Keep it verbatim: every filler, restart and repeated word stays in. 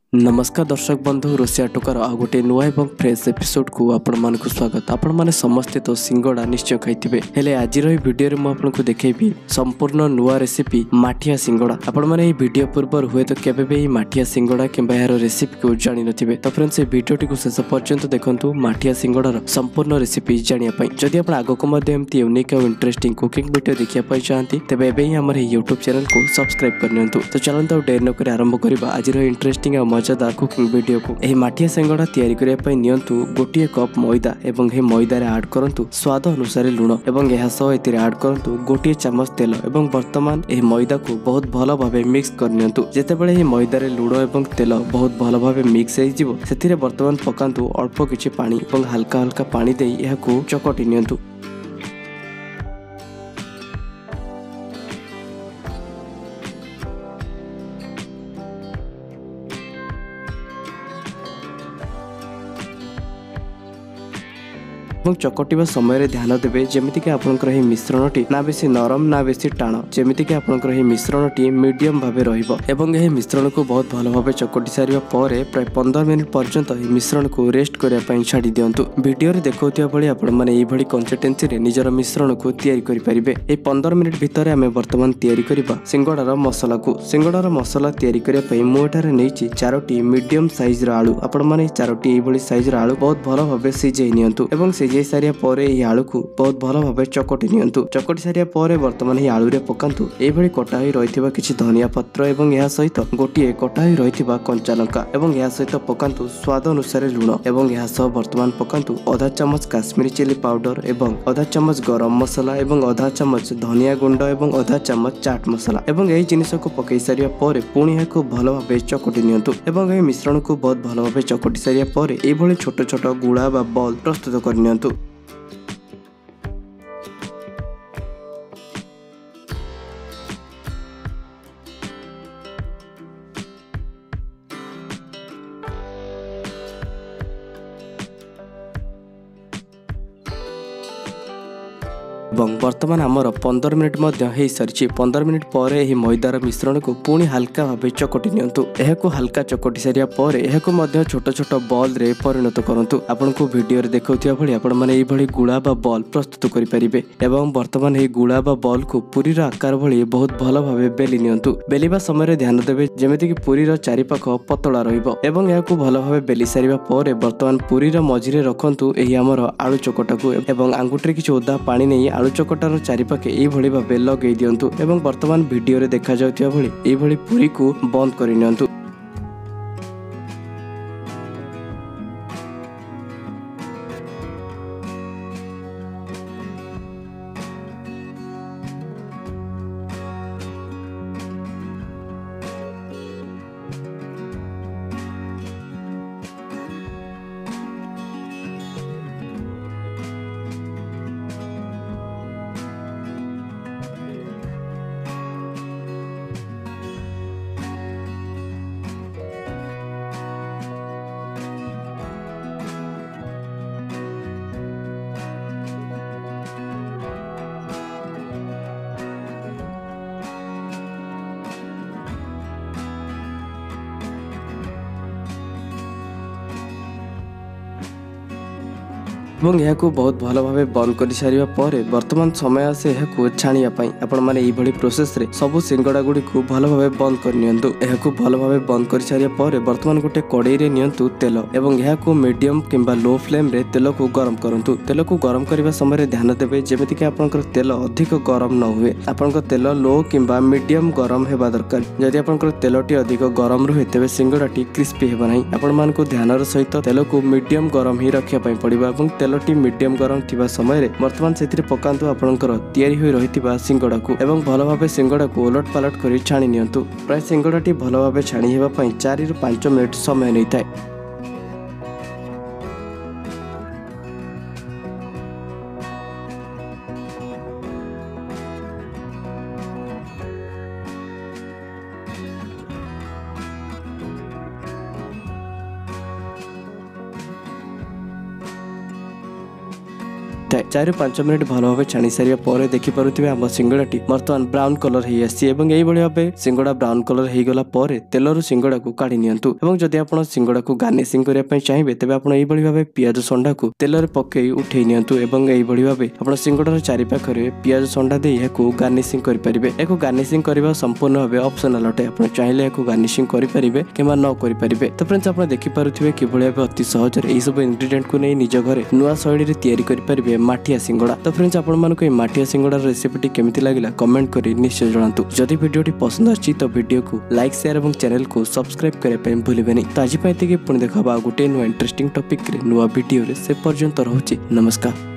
नमस्कार दर्शक बंधु रोसिया टोकार आ गोटे नुआ एवं फ्रेश एपिसोड को आपण मानक स्वागत। आपण माने समस्ते तो सिंगड़ा निश्चय खाइथिबे, हेले आज रो वीडियो रे मु आपनको देखेबी संपूर्ण नुआ रेसिपी माठिया सिंगड़ा। आपण माने ए वीडियो पूर्व हुए तो केबे भी माठिया सिंगड़ा किंबा यार रेसिपी को जानि नथिबे, तो फ्रेंड्स ए वीडियो टी को शेष पर्यंत देखंतु माठिया सिंगड़ार संपूर्ण रेसिपी जानिया पई। जदि आपण आगो को मध्ये एमती यूनिक और इंटरेस्टिंग कुकिंग वीडियो देखिया पई चाहंती तेबे एबे ही हमर यूट्यूब चैनल को सब्सक्राइब कर नियंतु। तो चलंतु डेर न करे आरंभ करबा आज रो इंटरेस्टिंग और मजेदार कुकिंग वीडियो को। एही माठिया सिंगड़ा तैयारी करिया पई नियंतु गोटिए कप मैदा एवं हे मैदा रे ऐड करंतु स्वाद अनुसार लूण एवं एहा सह एतिरे ऐड करंतु गोटिए चम्मच तेल एवं वर्तमान एही मैदा को बहुत भलो भाबे मिक्स कर नियंतु। जेतेबेले एही मैदा रे लूण एवं तेल बहुत भलो भाबे मिक्स हे जिवो सेतिरे वर्तमान पकांतु अल्प किछि पानी एवं हल्का हल्का पानी देई एहा को चकटी नियंतु। चकटिबा समय ध्यान देबे जेमिति कि आपनकर हे मिश्रणटी ना बेसी नरम ना बेसी टाण, जेमिति कि आपनकर हे मिश्रणटी मीडियम भाबे रहिबो एवं हे मिश्रण को बहुत भलो भाबे चकटी सारिबा परे प्राय पंद्रह मिनिट पर्यंत हे मिश्रण को रेस्ट करिया पई छाडी दियंतु। वीडियो रे देखौतिया भली आपण माने ए भली कंसिस्टेंसी रे निजर मिश्रण को तयारी करि परिबे। ए पंद्रह मिनिट भितर हमें वर्तमान तयारी करिबा सिंगड़ार मसला को। सिंगड़ार मसला तयारी करिया पई मु एठारे नेछि चारोटी मीडियम साइज रो आलू। आपण माने चारोटी ए भली साइज रो आलू बहुत भलो भाबे सिझेइ नियंतु एवं सिझेइ सारिया परे ए आलू को बहुत भलो भाबे चकटी नियंतु। चकटी सारिया परे वर्तमान ए आलू रे पकांतु ए भली कटा होई रहिथिबा किछि धनिया पत्र एवं एहा सहित गोटिए कटा होई रहिथिबा कंचा लंका एवं एहा सहित पकांतु स्वाद अनुसार लूण एवं एहा सह वर्तमान पकांतु आधा चम्मच काश्मीरी चिली पाउडर एवं आधा चम्मच गरम मसला एवं आधा चम्मच धनिया गुंड एवं आधा चम्मच चाट मसला एवं एही जिनिस को पकई सारिया परे पुणी एहाको भलो भाबे चकटी नियंतु एवं एही मिश्रण को बहुत भलो भाबे चकटी सारिया परे ए भली छोट छोट गुळा बा बॉल प्रस्तुत कर नियंतु। वर्तमान आमर पंद्रह मिनिट मध्य हे सारी पंद्रह मिनिट पर यह मैदार मिश्रण को पुणी हल्का भाव चकटी नियंतु। एहाको हल्का चकटी सारिया पर एहाको मध्य छोट छोट बॉल रे परिणत करंतु। आपनको वीडियो रे देखौथिया भली आपण माने एई भली गुळा बा बॉल प्रस्तुत करि परिबे एवं वर्तमान हे गुळा बा बॉल को पुरी रो आकार भली बहुत भलो भाबे बेली नियंतु। बेलिबा समय रे ध्यान देबे जेमिति कि पुरी रो चारि पाख पतळा रहिबो एवं एहाको भलो भाबे बेली सारिबा पर वर्तमान पुरी रो मझिरे रखंतु एही हमर आलू चकटाकू एवं आंगुठी रे किछि ओदा पानी नै आलू चकटार चारिपाखे एभली भाबे लगेई दियंतु एवं वर्तमान वीडियो रे देखा जाउथिया भली एभली पूरी को बंद करि नियंतु। एवं यहाको बहुत भलो भाबे बंद कर सारिबा परे वर्तमान समय आसे यहाको छाणिया पई आपण माने एई भली प्रोसेस रे सब सिंगड़ा गुडी को भलो भाबे बंद कर नियंतु। यहाको भलो भाबे बंद कर सारिया परे वर्तमान गोटे कड़ाई रे नियंतु तेल एवं यहाको मीडियम किंबा लो फ्लेम रे तेल को गरम करंतु। तेल को गरम करबा समय रे ध्यान देबे जेमिति कि आपनकर तेल अधिक गरम न हुए। आपनकर तेल लो किंबा मीडियम गरम हेबा दरकार। जदि आपनकर तेलटी अधिक गरम रहे तेबे सिंगड़ाटी क्रिस्पी हेबा नाही। आपण मानको ध्यानर सहित तेल को मीडियम गरम ही रखिया पई पड़िबा एवं तेलटी मीडियम गरम थिबा समय रे वर्तमान सेतिरे पकांतु आपनकर तयारी होई रहितिबा सिंगड़ा को एवं भलो भाबे सिंगड़ा को उलट पालट करी छाणी नियंतु। प्राय सिंगड़ाटी भलो भाबे छाणी हेबा पई चार रु पाँच मिनिट समय नैथाय। चार पांच मिनिट भल भाव छाणी सारा पर देखिपे आम सिंगड़ाटी बर्तमान ब्राउन कलर हो आसी भाव सिंगड़ा ब्राउन कलर हो गला तेलर सिंगड़ा को काढ़ी नियंतु एवं जदि आप सिंगड़ा को गार्निशिंग करने चाहिए तेज आप भाव पियाज संडा को तेल पकई उठे नियंतु एवं यही भाव आप सिंगड़ार चारिपाखे पियाज संडा दे यहाँ गार्निशिंग करेंगे। या गार्निशिंग करने संपूर्ण भाव ऑप्शनल अटे आप चाहिए गार्निशिंग करेंगे कि न करेंगे। तो फ्रेंड्स आप देखिपे कि अति सहज यही सब इंग्रेडिएंट को नहीं निज घर नुआ शैली तैयारी करेंगे माठिया सिंगड़ा। तो फ्रेंड्स आपको माठिया सिंगड़ा रेसिपी केमिति लागला कमेंट करी निश्चय जणातु। जदि वीडियोटी पसंद आछि तो वीडियो को लाइक शेयर और चैनल को सब्सक्राइब करने भूलिबेनि। तो आज पुणी देखा गोटे नुआ इंटरेस्टिंग टॉपिक रे नुआ वीडियो रे से पर्यंत रहूछि नमस्कार।